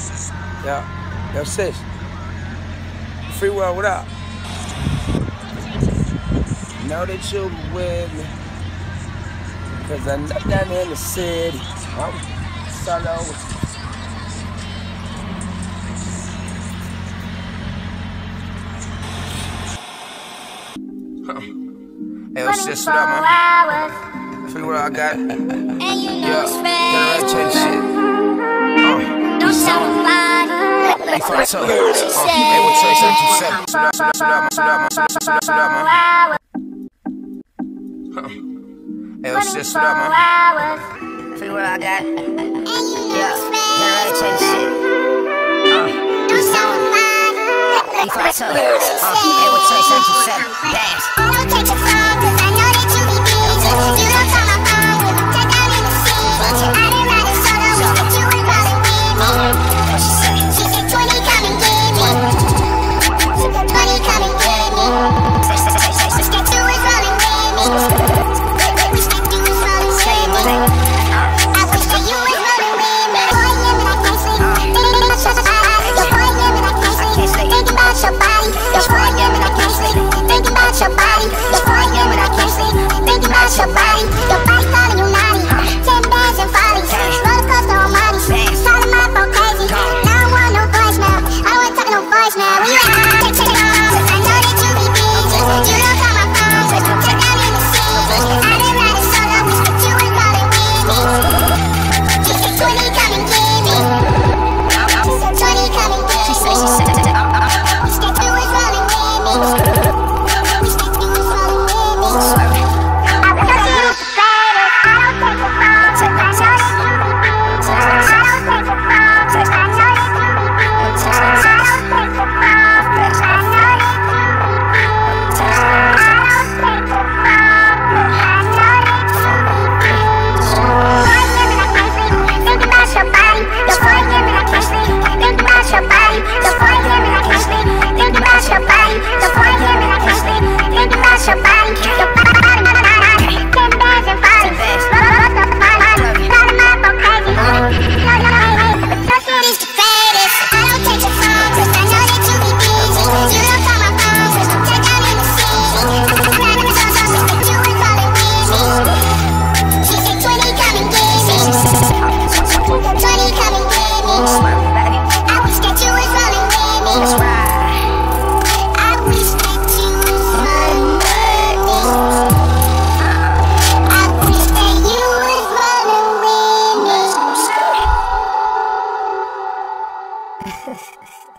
Yeah. Yo, sis. Free world, what up? Know that you with me, cause I'm not down in the city. I'm solo with you. Hey, yo, sis, what up, man? Free world, I got it. And you know Yeah, it's gotta red. change shit. Don't tell nobody. Hey, fuck up. Hey, what you say? What you say? Hey, yo, sis, what up, man? Free world, I got it. Yeah, gotta change shit. Don't tell nobody. Hey, fuck up. Hey, what you say? What you say? Dance. I don't take the phone 'cause I know that you be busy. You don't call my phone when I'm checked out in the city. I done ride it solo, wish that you was rolling with me. What she say? She said 20, come and get me. She said 20, come and get me. Wish that you was rolling with me. Wish that you was rolling with me. I wish that you was rolling with me. Boy, yeah, but I can't sleep. Thinking about your body. Yo, boy, yeah, but I can't sleep. Thinking about your body. Yo, boy, yeah, but I can't sleep. Thinking about your body. Yo, boy, yeah, but I can't sleep. Thinking about your body. Your body's calling you naughty. 10 bands and follies. Roller coaster on Monty. Calling my phone crazy. Now I don't want no voicemail. I don't want to talk no voicemail. When you at take it off. 'Cause I know that you be busy. You don't call my phone. Check out in the city. I done ride it solo. Wish that you was rolling with me. She said 20, come and get me. She said 20, come and get me. Wish that you was rolling with me. Wish that you was rolling with me. I wish that you was the baddest. I don't take the phone 'cause I know that you be busy. You don't call my phone, check out in the city. I done ride it solo, wish that you was rolling with me. She said 20, come and get me. She said 20, come and get me. I wish that you was rolling with me. I wish that you was rolling with me. I wish that you was rolling with me.